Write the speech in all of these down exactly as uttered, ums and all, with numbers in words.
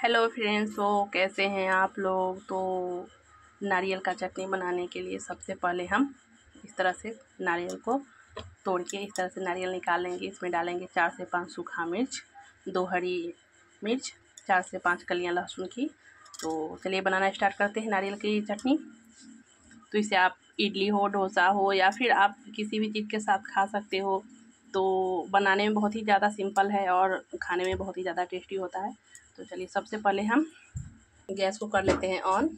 Hello friends, तो कैसे हैं आप लोग। तो नारियल का चटनी बनाने के लिए सबसे पहले हम इस तरह से नारियल को तोड़ के इस तरह से नारियल निकाल लेंगे। इसमें डालेंगे चार से पाँच सूखा मिर्च, दो हरी मिर्च, चार से पाँच कलियां लहसुन की। तो चलिए बनाना स्टार्ट करते हैं नारियल की चटनी। तो इसे आप इडली हो, डोसा हो या फिर आप किसी भी चीज़ के साथ खा सकते हो। तो बनाने में बहुत ही ज़्यादा सिंपल है और खाने में बहुत ही ज़्यादा टेस्टी होता है। तो चलिए सबसे पहले हम गैस को कर लेते हैं ऑन।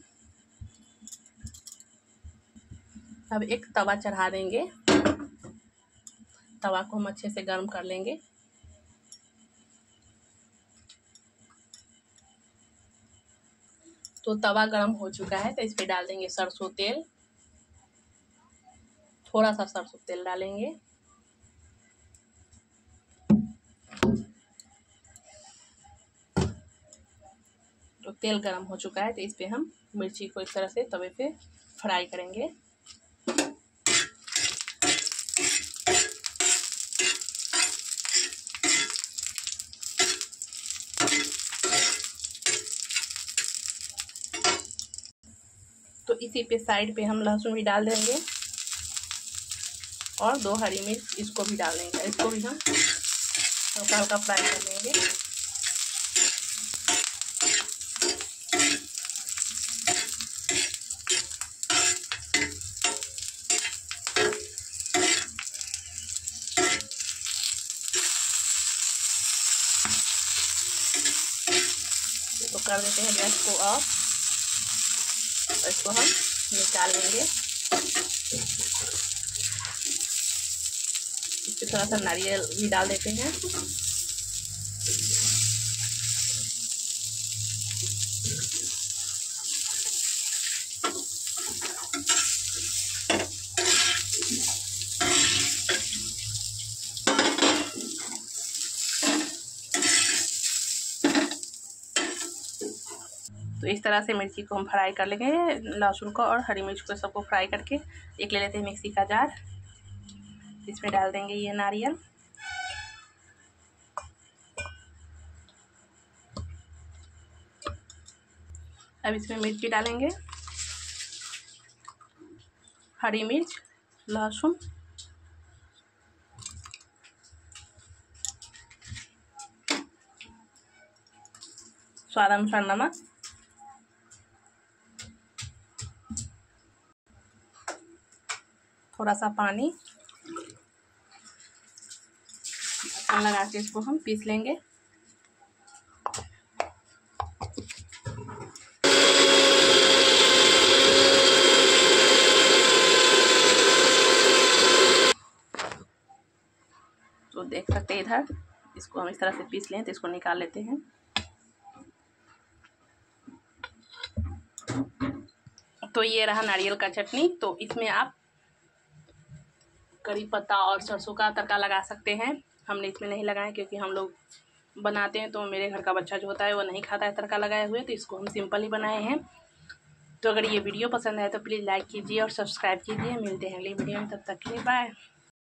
अब एक तवा चढ़ा देंगे। तवा को हम अच्छे से गर्म कर लेंगे। तो तवा गर्म हो चुका है, तो इस पे डाल देंगे सरसों तेल। थोड़ा सा सरसों तेल डालेंगे। तो तेल गरम हो चुका है, तो इस पे हम मिर्ची को इस तरह से तवे पे फ्राई करेंगे। तो इसी पे साइड पे हम लहसुन भी डाल देंगे और दो हरी मिर्च इसको भी डाल देंगे। इसको भी हम हल्का हल्का फ्राई कर लेंगे। तो कर देते हैं गैस को ऑफ। इसको हम निकाल लेंगे। इसमें थोड़ा सा नारियल भी डाल देते हैं। तो इस तरह से मिर्ची को हम फ्राई कर लेंगे, लहसुन को और हरी मिर्च को सबको फ्राई करके एक ले लेते हैं मिक्सी का जार। इसमें डाल देंगे ये नारियल। अब इसमें मिर्ची डालेंगे, हरी मिर्च, लहसुन, स्वाद अनुसार नमक, थोड़ा सा पानी लगा के इसको हम पीस लेंगे। तो देख सकते हैं इधर इसको हम इस तरह से पीस लें। तो इसको निकाल लेते हैं। तो ये रहा नारियल का चटनी। तो इसमें आप करी पत्ता और सरसों का तड़का लगा सकते हैं। हमने इसमें नहीं लगाया क्योंकि हम लोग बनाते हैं तो मेरे घर का बच्चा जो होता है वो नहीं खाता है तड़का लगाए हुए। तो इसको हम सिंपल ही बनाए हैं। तो अगर ये वीडियो पसंद है तो प्लीज़ लाइक कीजिए और सब्सक्राइब कीजिए। मिलते हैं अगली वीडियो में, तब तक के लिए बाय।